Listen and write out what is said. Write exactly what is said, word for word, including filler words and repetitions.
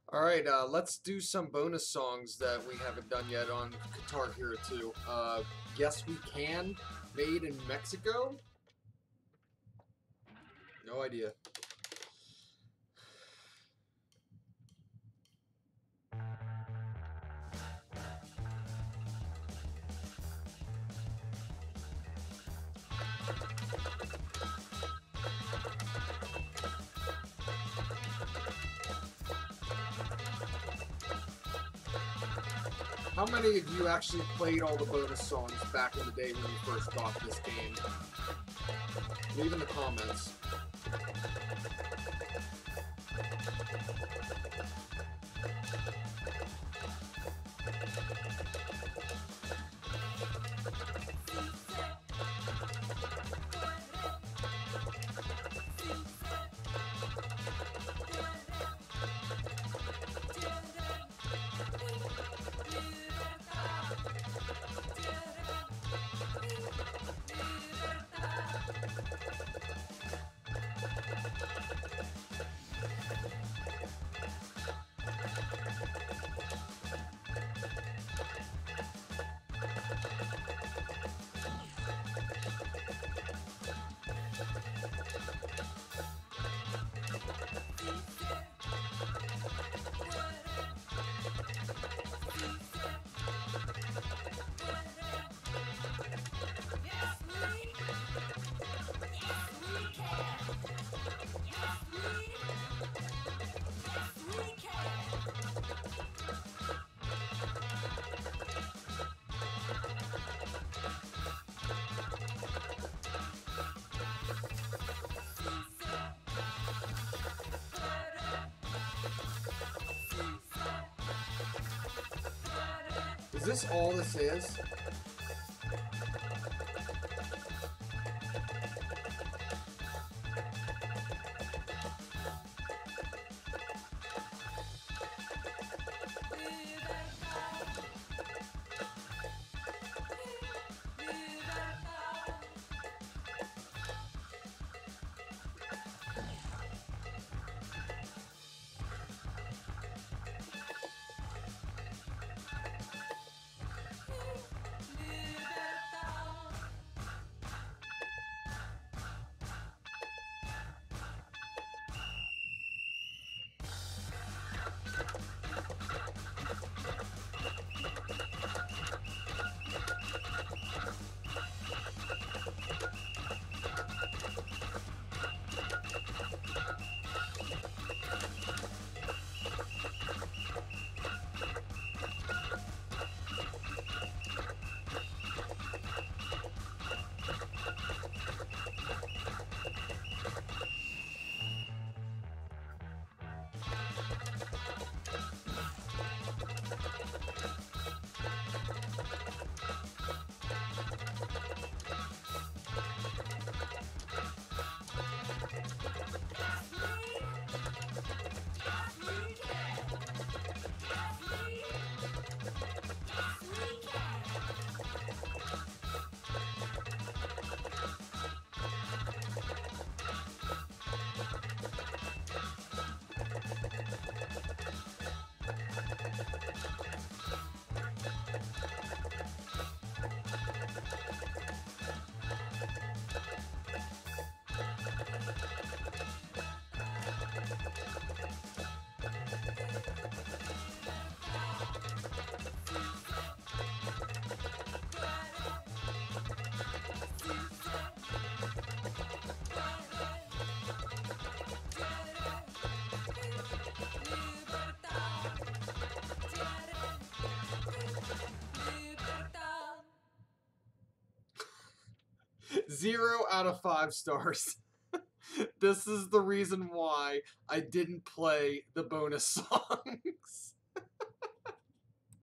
Alright, uh, let's do some bonus songs that we haven't done yet on Guitar Hero two. Uh, Yes We Can, made in Mexico? No idea. How many of you actually played all the bonus songs back in the day when you first got this game? Leave in the comments. Is this all this is? Zero out of five stars. This is the reason why I didn't play the bonus songs.